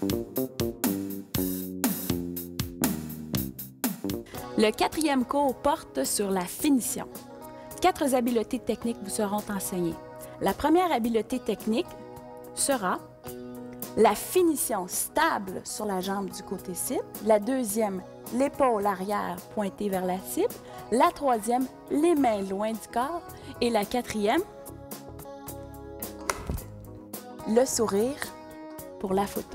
Le quatrième cours porte sur la finition. 4 habiletés techniques vous seront enseignées. La première habileté technique sera la finition stable sur la jambe du côté cible. La deuxième, l'épaule arrière pointée vers la cible. La troisième, les mains loin du corps. Et la quatrième, le sourire pour la photo.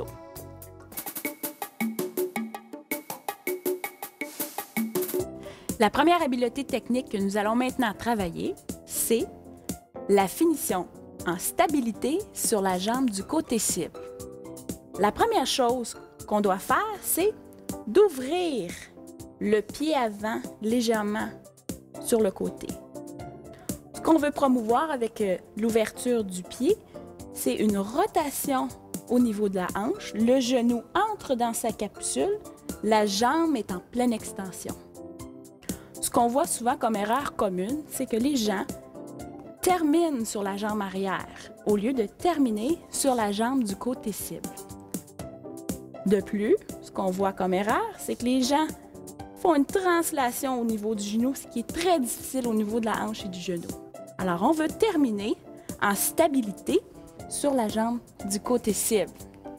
La première habileté technique que nous allons maintenant travailler, c'est la finition en stabilité sur la jambe du côté cible. La première chose qu'on doit faire, c'est d'ouvrir le pied avant légèrement sur le côté. Ce qu'on veut promouvoir avec l'ouverture du pied, c'est une rotation au niveau de la hanche. Le genou entre dans sa capsule, la jambe est en pleine extension. Ce qu'on voit souvent comme erreur commune, c'est que les gens terminent sur la jambe arrière au lieu de terminer sur la jambe du côté cible. De plus, ce qu'on voit comme erreur, c'est que les gens font une translation au niveau du genou, ce qui est très difficile au niveau de la hanche et du genou. Alors, on veut terminer en stabilité sur la jambe du côté cible.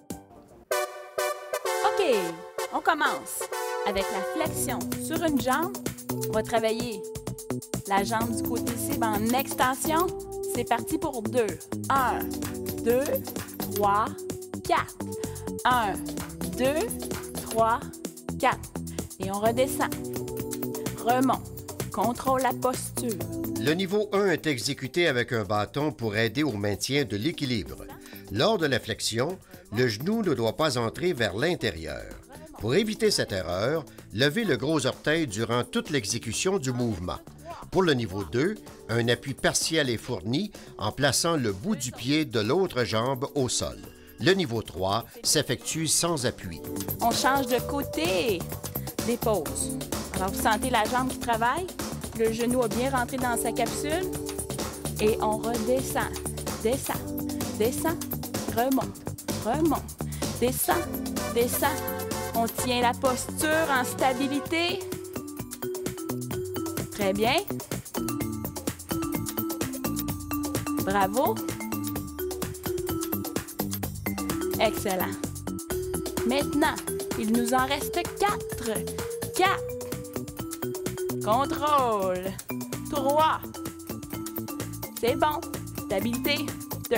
OK, on commence avec la flexion sur une jambe. On va travailler la jambe du côté cible en extension. C'est parti pour 2. 1, 2, 3, 4. 1, 2, 3, 4. Et on redescend. Remonte. Contrôle la posture. Le niveau 1 est exécuté avec un bâton pour aider au maintien de l'équilibre. Lors de la flexion, le genou ne doit pas entrer vers l'intérieur. Pour éviter cette erreur, levez le gros orteil durant toute l'exécution du mouvement. Pour le niveau 2, un appui partiel est fourni en plaçant le bout du pied de l'autre jambe au sol. Le niveau 3 s'effectue sans appui. On change de côté. Des pauses. Alors, vous sentez la jambe qui travaille. Le genou a bien rentré dans sa capsule. Et on redescend. Descend. Descend. Remonte. Remonte. Descend. Descend. On tient la posture en stabilité. Très bien. Bravo. Excellent. Maintenant, il nous en reste 4. 4. Contrôle. 3. C'est bon. Stabilité. 2.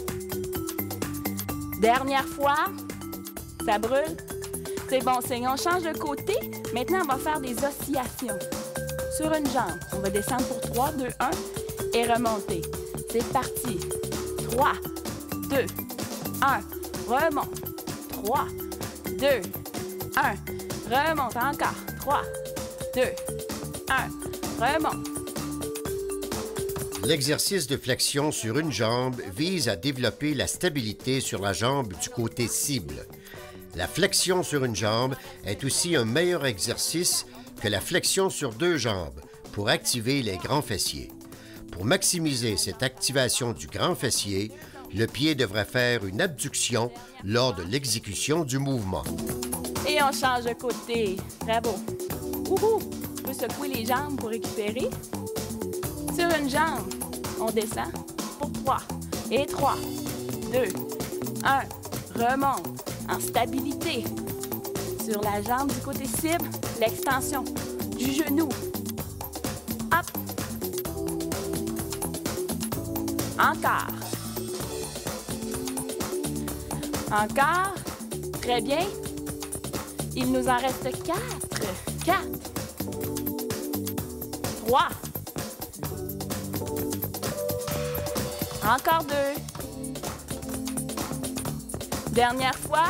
Dernière fois. Ça brûle. C'est bon signe. On change de côté. Maintenant, on va faire des oscillations. Sur une jambe, on va descendre pour 3, 2, 1 et remonter. C'est parti. 3, 2, 1. Remonte. 3, 2, 1. Remonte encore. 3, 2, 1. Remonte. L'exercice de flexion sur une jambe vise à développer la stabilité sur la jambe du côté cible. La flexion sur une jambe est aussi un meilleur exercice que la flexion sur 2 jambes pour activer les grands fessiers. Pour maximiser cette activation du grand fessier, le pied devrait faire une abduction lors de l'exécution du mouvement. Et on change de côté. Bravo. Wouhou! On peut secouer les jambes pour récupérer. Sur une jambe, on descend pour 3. Et 3, 2, 1. Remonte en stabilité. Sur la jambe du côté cible, l'extension du genou. Hop. Encore. Encore. Très bien. Il nous en reste 4. 4. 3. Encore 2. Dernière fois.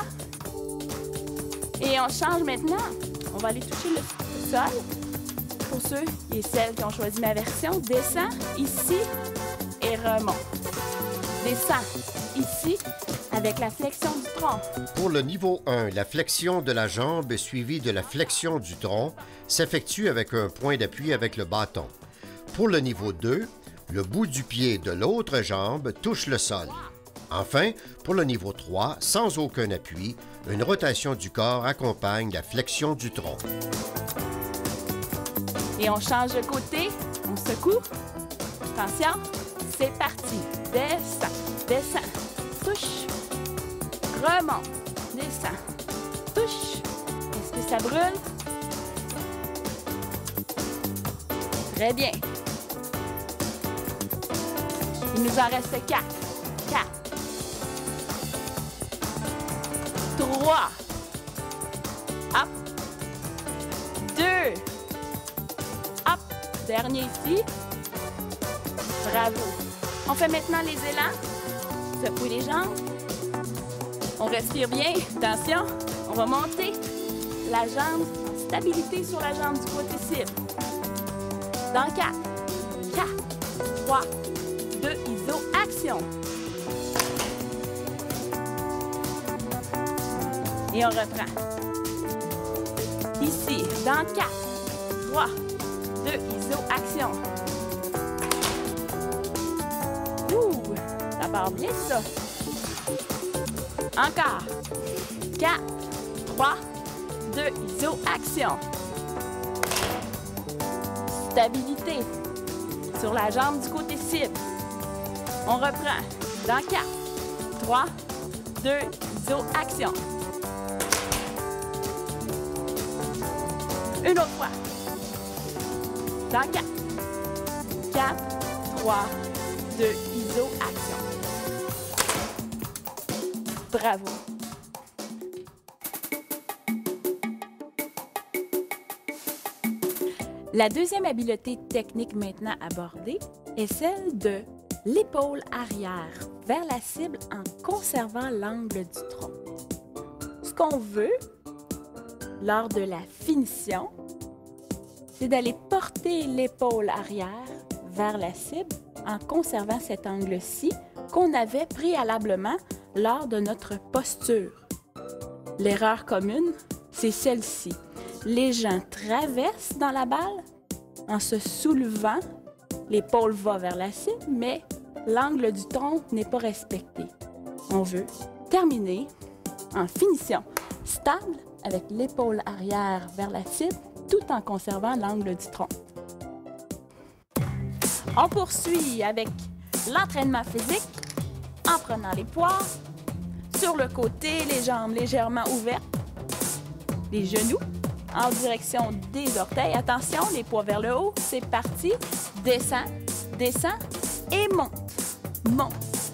Et on change maintenant. On va aller toucher le sol. Pour ceux et celles qui ont choisi ma version, descends ici et remonte. Descends ici avec la flexion du tronc. Pour le niveau 1, la flexion de la jambe suivie de la flexion du tronc s'effectue avec un point d'appui avec le bâton. Pour le niveau 2, le bout du pied de l'autre jambe touche le sol. Enfin, pour le niveau 3, sans aucun appui, une rotation du corps accompagne la flexion du tronc. Et on change de côté, on secoue. Attention, c'est parti. Descends, descends, touche, remonte, descends, touche. Est-ce que ça brûle? Très bien. Il nous en reste 4. 4. 3. Hop. 2. Hop. Dernier ici. Bravo. On fait maintenant les élans. Secoue les jambes. On respire bien. Attention. On va monter la jambe. Stabilité sur la jambe du côté cible. Dans 4. 4. 3. 2. Iso. Action. Et on reprend. Ici, dans 4, 3, 2, iso, action. Ouh, ça part bien ça. Encore. 4, 3, 2, iso, action. Stabilité sur la jambe du côté cible. On reprend. Dans 4, 3, 2, iso, action. Une autre fois. Dans 4. 4, 3, 2, iso, action. Bravo. La deuxième habileté technique maintenant abordée est celle de l'épaule arrière vers la cible en conservant l'angle du tronc. Ce qu'on veut lors de la finition, c'est d'aller porter l'épaule arrière vers la cible en conservant cet angle-ci qu'on avait préalablement lors de notre posture. L'erreur commune, c'est celle-ci. Les gens traversent dans la balle en se soulevant, l'épaule va vers la cible, mais l'angle du tronc n'est pas respecté. On veut terminer en finition stable avec l'épaule arrière vers la cible, tout en conservant l'angle du tronc. On poursuit avec l'entraînement physique en prenant les poids sur le côté, les jambes légèrement ouvertes, les genoux en direction des orteils. Attention, les poids vers le haut, c'est parti. Descends, descends et monte, monte,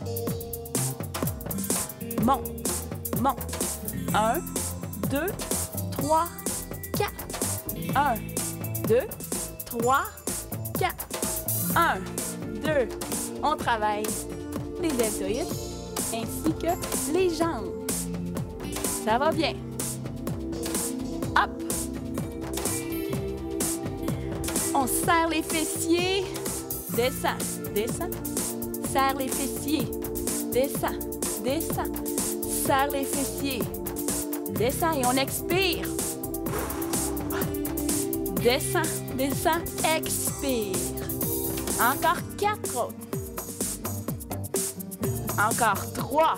monte, monte. 1, 2, 3, 4. 1, 2, 3, 4. 1, 2. On travaille les deltoïdes ainsi que les jambes. Ça va bien. Hop. On serre les fessiers. Descends, descends. Serre les fessiers. Descends, descends. Serre les fessiers. Descends et on expire. Descends, descends, expire. Encore 4 autres. Encore 3.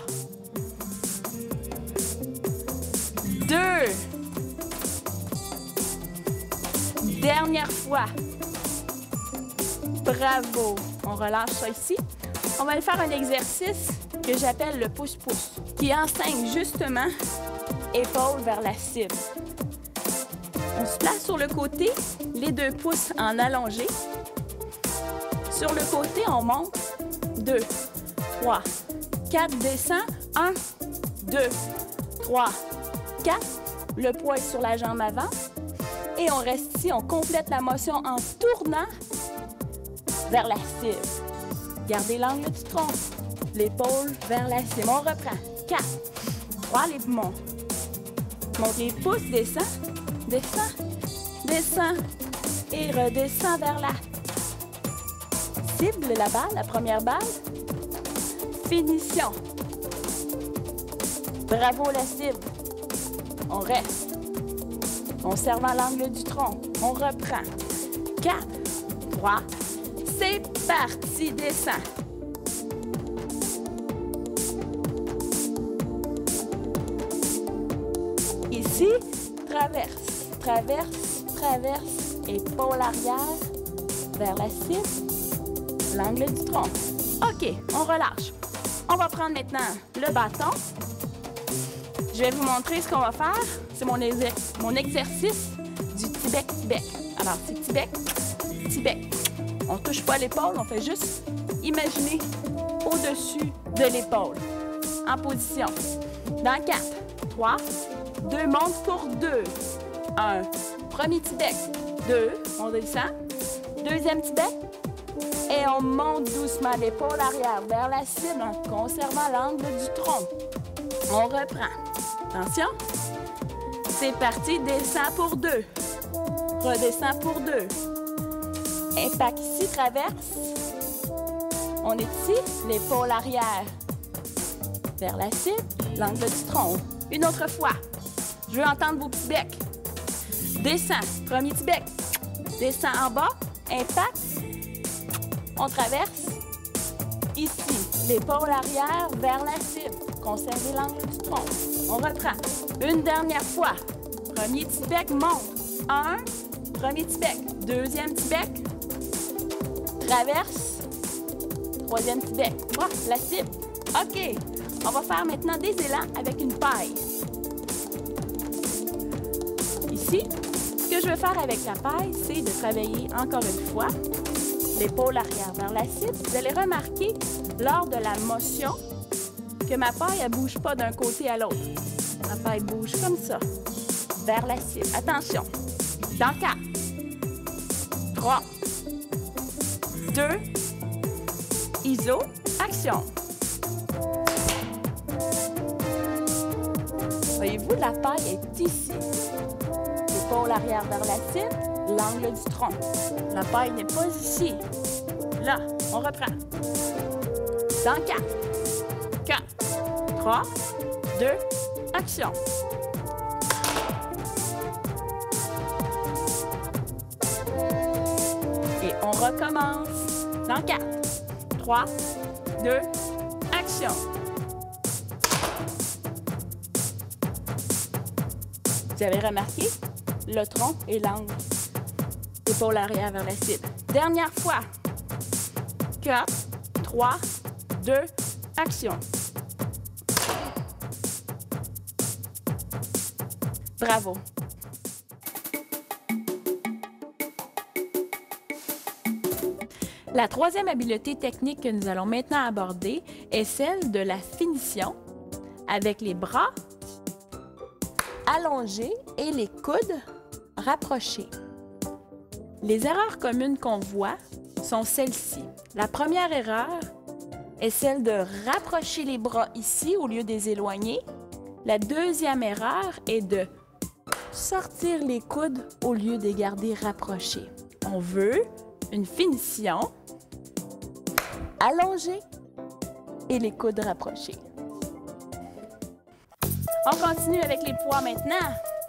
2. Dernière fois. Bravo. On relâche ça ici. On va aller faire un exercice que j'appelle le pouce-pouce, qui enseigne justement épaule vers la cible. On se place sur le côté, les 2 pouces en allongé. Sur le côté, on monte. 2, 3, 4, descend. 1, 2, 3, 4. Le poids est sur la jambe avant. Et on reste ici, on complète la motion en tournant vers la cible. Gardez l'angle du tronc. L'épaule vers la cible. On reprend. 4, 3, les poumons. Monte les pouces, descend, descend, descend et redescend vers la cible, la balle, la première balle. Finition. Bravo la cible. On reste. Conservant l'angle du tronc. On reprend. 4, 3, c'est parti, descend. Ici, traverse, traverse, traverse, épaule arrière, vers la cible, l'angle du tronc. OK, on relâche. On va prendre maintenant le bâton. Je vais vous montrer ce qu'on va faire. C'est mon exercice du petit-bec. Alors, c'est petit-bec. On ne touche pas l'épaule, on fait juste imaginer au-dessus de l'épaule. En position. Dans 4, 3, 2, monte pour 2. 1, premier petit-bec. 2, on descend. Deuxième petit-bec. Et on monte doucement l'épaule arrière vers la cible en conservant l'angle du tronc. On reprend. Attention. C'est parti. Descend pour 2. Redescend pour 2. Impact ici, traverse. On est ici. L'épaule arrière vers la cible, l'angle du tronc. Une autre fois. Je veux entendre vos petits becs. Descend. Premier petit bec. Descend en bas. Impact. On traverse. Ici, l'épaule arrière vers la cible. Conservez l'angle du tronc. On reprend. Une dernière fois. Premier petit bec, monte. 1. Premier petit bec. Deuxième petit bec. Traverse. Troisième petit bec. Voilà, la cible. OK. On va faire maintenant des élans avec une paille. Ici, ce que je veux faire avec la paille, c'est de travailler encore une fois l'épaule arrière vers la cible. Vous allez remarquer lors de la motion que ma paille ne bouge pas d'un côté à l'autre. Ma paille bouge comme ça, vers la cible. Attention. Dans 4, 3, 2, iso, action. Voyez-vous, la paille est ici. L'épaule arrière vers la cible, l'angle du tronc. La paille n'est pas ici. Là, on reprend. Dans 4, 3, 2, action. Et on recommence. Dans 4, 3, 2, action. Vous avez remarqué le tronc et l'angle. Épaule arrière vers la cible. Dernière fois. 4, 3, 2, action. Bravo. La troisième habileté technique que nous allons maintenant aborder est celle de la finition avec les bras allongés et les coudes rapprochés. Les erreurs communes qu'on voit sont celles-ci. La première erreur est celle de rapprocher les bras ici au lieu de les éloigner. La deuxième erreur est de sortir les coudes au lieu de les garder rapprochés. On veut une finition allongée et les coudes rapprochés. On continue avec les poids maintenant.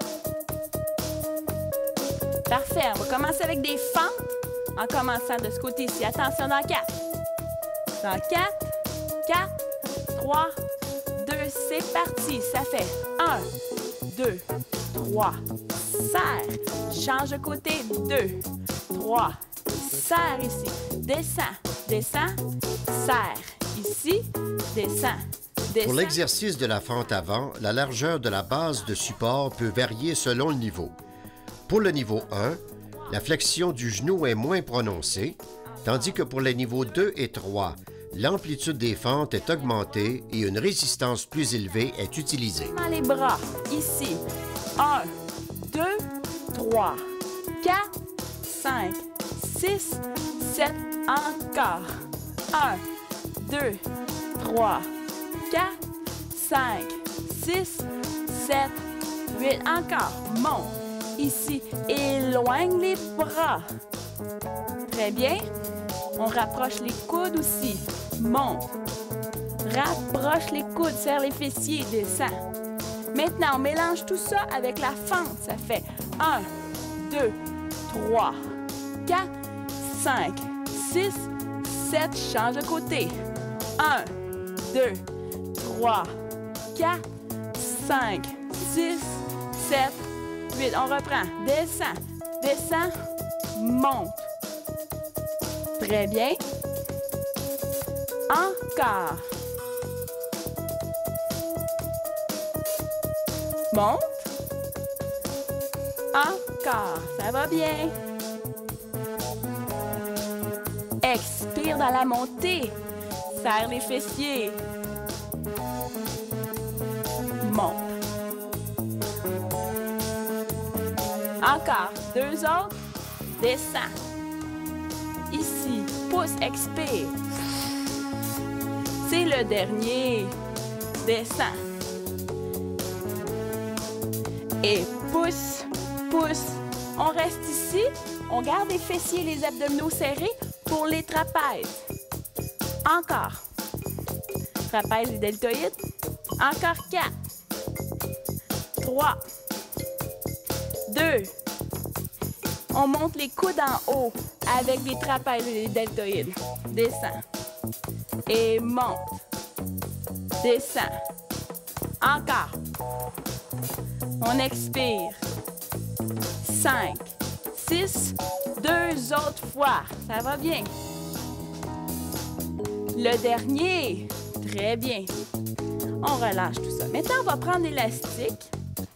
Parfait, on va commencer avec des fentes en commençant de ce côté-ci. Attention dans 4. Dans 4, 4, 3, 2, c'est parti. Ça fait 1, 2, 3, serre. Change de côté, 2, 3, serre ici. Descends, descends, serre. Ici, descends. Pour l'exercice de la fente avant, la largeur de la base de support peut varier selon le niveau. Pour le niveau 1, la flexion du genou est moins prononcée, tandis que pour les niveaux 2 et 3, l'amplitude des fentes est augmentée et une résistance plus élevée est utilisée. Les bras, ici. 1, 2, 3, 4, 5, 6, 7, encore. 1, 2, 3, 4, 5, 6, 7, 8, encore. Monte. Ici, éloigne les bras. Très bien. On rapproche les coudes aussi. Monte. Rapproche les coudes, serre les fessiers, descend. Maintenant, on mélange tout ça avec la fente. Ça fait 1, 2, 3, 4, 5, 6, 7. Change de côté. 1, 2, 3, 4, 5, 6, 7, 8. On reprend. Descend, descend, monte. Très bien. Encore. Monte. Encore. Ça va bien. Expire dans la montée. Serre les fessiers. Monte. Encore. 2 autres. Descends. Ici. Pousse. Expire. C'est le dernier. Descends. Et pousse, pousse. On reste ici. On garde les fessiers et les abdominaux serrés pour les trapèzes. Encore. Trapèze et deltoïde. Encore 4. 3. 2. On monte les coudes en haut avec les trapèzes et les deltoïdes. Descends. Et monte. Descends. Encore. On expire. 5, 6, 2 autres fois. Ça va bien. Le dernier. Très bien. On relâche tout ça. Maintenant, on va prendre l'élastique.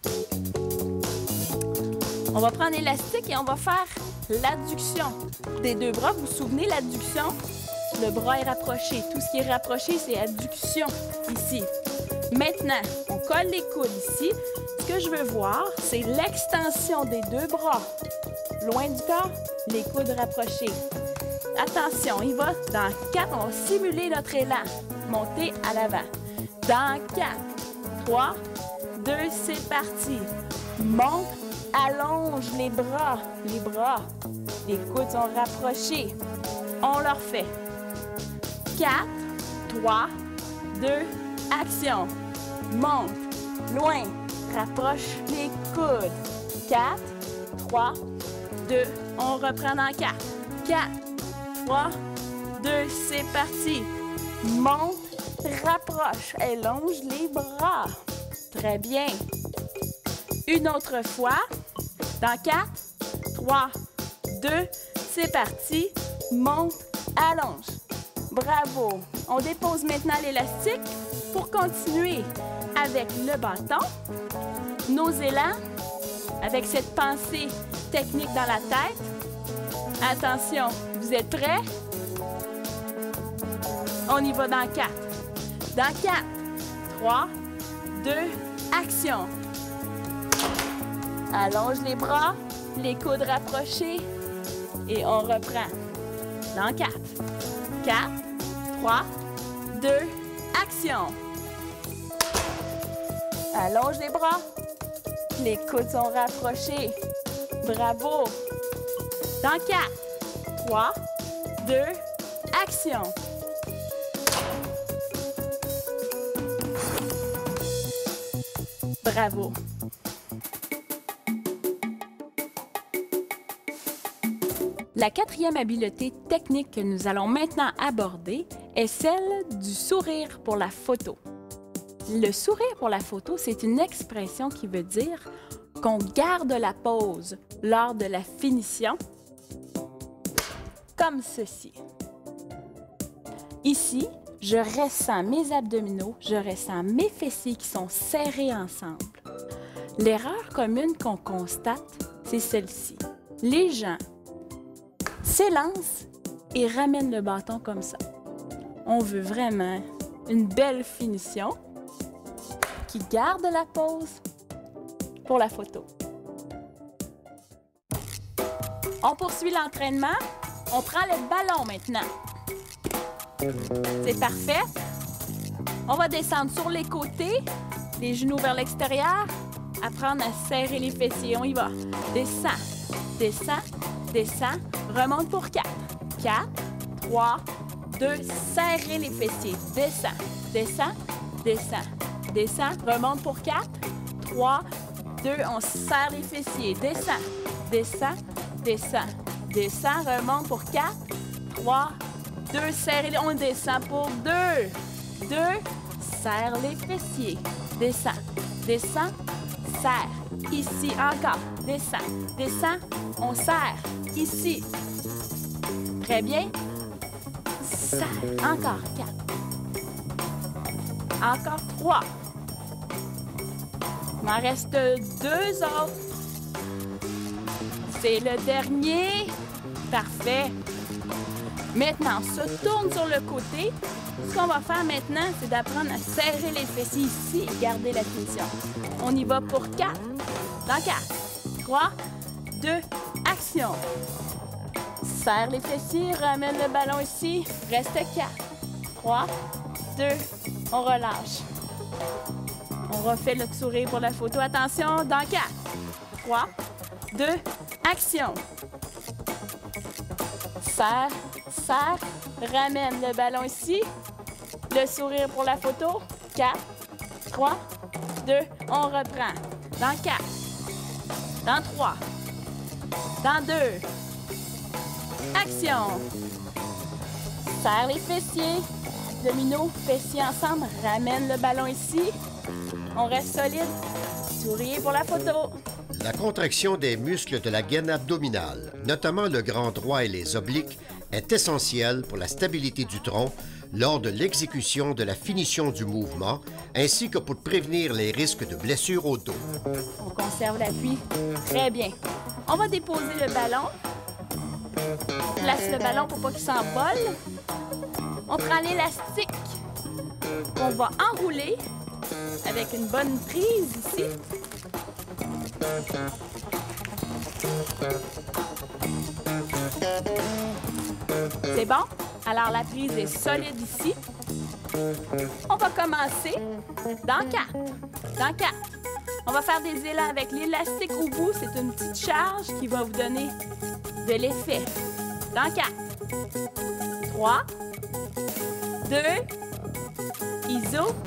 On va prendre l'élastique et on va faire l'adduction des 2 bras. Vous vous souvenez, l'adduction? Le bras est rapproché. Tout ce qui est rapproché, c'est adduction ici. Maintenant, on colle les coudes ici. Ce que je veux voir, c'est l'extension des 2 bras. Loin du corps, les coudes rapprochés. Attention, il va dans 4. On va simuler notre élan. Monter à l'avant. Dans 4, 3, 2, c'est parti. Monte, allonge les bras. Les bras. Les coudes sont rapprochés. On le refait. 4, 3, 2, action. Monte, loin, rapproche les coudes. 4, 3, 2, on reprend dans 4. 4, 3, 2, c'est parti. Monte, rapproche, allonge les bras. Très bien. Une autre fois. Dans 4, 3, 2, c'est parti. Monte, allonge. Bravo. On dépose maintenant l'élastique pour continuer avec le bâton. Nos élans, avec cette pensée technique dans la tête. Attention, vous êtes prêts? On y va dans 4. Dans 4, 3, 2, action. Allonge les bras, les coudes rapprochés et on reprend. Dans 4, 4, 3, 2, action. Allonge les bras, les coudes sont rapprochés. Bravo. Dans 4, 3, 2, action. Bravo. La 4e habileté technique que nous allons maintenant aborder est celle du sourire pour la photo. Le sourire pour la photo, c'est une expression qui veut dire qu'on garde la pose lors de la finition, comme ceci. Ici, je ressens mes abdominaux, je ressens mes fessiers qui sont serrés ensemble. L'erreur commune qu'on constate, c'est celle-ci. Les gens s'élancent et ramènent le bâton comme ça. On veut vraiment une belle finition qui garde la pose pour la photo. On poursuit l'entraînement. On prend le ballon maintenant. C'est parfait. On va descendre sur les côtés, les genoux vers l'extérieur. Apprendre à serrer les fessiers. On y va. Descends, descends, descends. Remonte pour 4. 4, 3, 2. Serrez les fessiers. Descends, descends, descends, descends. Remonte pour 4, 3, 2. On serre les fessiers. Descends, descends, descends, descends. Remonte pour 4, 3, 2. Serrez les... On descend pour 2. 2. Serre les fessiers. Descends, descends, serre. Ici, encore. Descends. Descends. On serre. Ici. Très bien. Serre. Encore 4. Encore 3. Il m'en reste 2 autres. C'est le dernier. Parfait. Maintenant, on se tourne sur le côté. Ce qu'on va faire maintenant, c'est d'apprendre à serrer les fessiers ici et garder la finition. On y va pour 4. Dans 4. 3, 2, action. Serre les fessiers, ramène le ballon ici. Reste 4. 3, 2, on relâche. On refait le sourire pour la photo. Attention, dans 4. 3, 2, action. Serre, serre, ramène le ballon ici. Le sourire pour la photo. 4, 3, 2, on reprend. Dans 4. Dans 3. Dans 2. Action. Serre les fessiers. Domino, fessiers ensemble. Ramène le ballon ici. On reste solide. Sourire pour la photo. La contraction des muscles de la gaine abdominale, notamment le grand droit et les obliques, est essentielle pour la stabilité du tronc lors de l'exécution de la finition du mouvement, ainsi que pour prévenir les risques de blessures au dos. On conserve l'appui. Très bien. On va déposer le ballon. On place le ballon pour pas qu'il s'envole. On prend l'élastique qu'on va enrouler avec une bonne prise ici. C'est bon? Alors, la prise est solide ici. On va commencer dans 4. Dans 4. On va faire des élans avec l'élastique au bout. C'est une petite charge qui va vous donner de l'effet. Dans 4. 3. 2. Iso.